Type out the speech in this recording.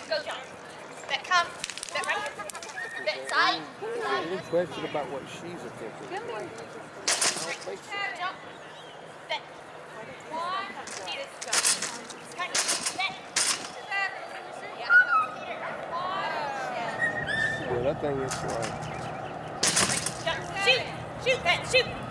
Go, John. Bet come. Bet right. Bet side. Any question about what she's attempting? I don't think so. Jump. Bet. One. Peters. Cut. Bet. Yeah, I know. Peter. One. Yeah, that thing is right. Jump. Shoot. Shoot. Bet. Shoot.